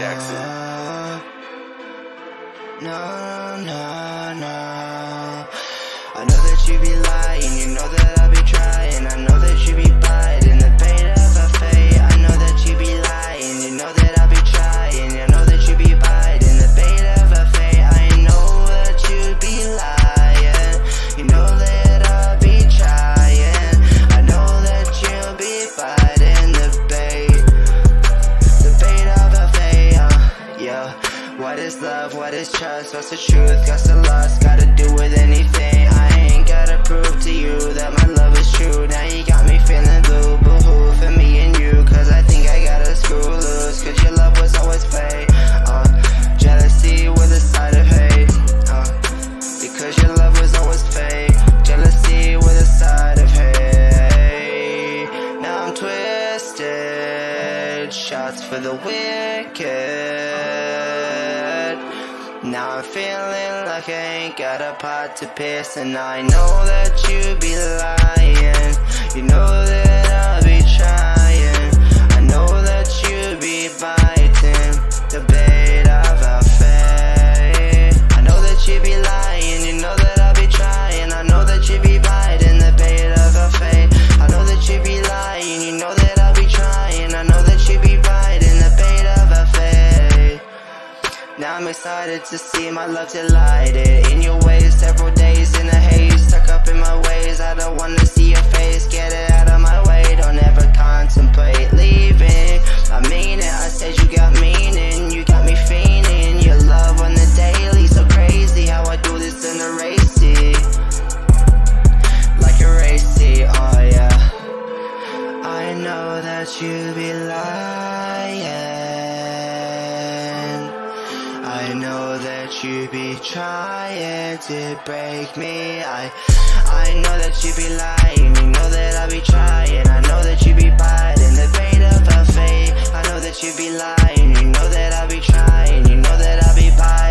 Jackson. No. I know that you be lying, you know that I be trying. I know that you be biting the bait of a fate. I know that you be lying, you know that I be trying. I know that you be biting the bait of a fate. I know that you be lying, you know that I be trying. I know that you be biting the bait of a fate. Yeah. What is love? What is trust? What's the truth? Got the lust, gotta do with anything. I ain't gotta prove to you that my love is true. Now you got me feeling blue, boo-hoo for me and you. Cause I think I gotta screw loose, cause your love was always fake. Jealousy with a side of hate. Because your love was always fake. Jealousy with a side of hate. Now I'm twisted, shots for the wicked. Now I'm feeling like I ain't got a pot to piss. And I know that you be lying, you know that I'll be trying. I know that you be biting the bait of a fate. I know that you be lying, you know that I'll be trying. I know that you be biting the bait of a fate. I know that you be lying, you know that I'll be trying. I know that you be biting the bait of a fate. Now I'm excited to see my love delighted in your ways. Several days in a haze, stuck up in my ways. I don't wanna see your face, get it out of my way. Don't ever contemplate leaving. I mean it, I said you got meaning. You got me fiending, your love on the daily. So crazy how I do this in a racy, like a racy, oh yeah. I know that you be lying, I know that you be trying to break me. I know that you be lying, you know that I be trying. I know that you be biting the bait of a fate. I know that you be lying, you know that I be trying. You know that I be biting.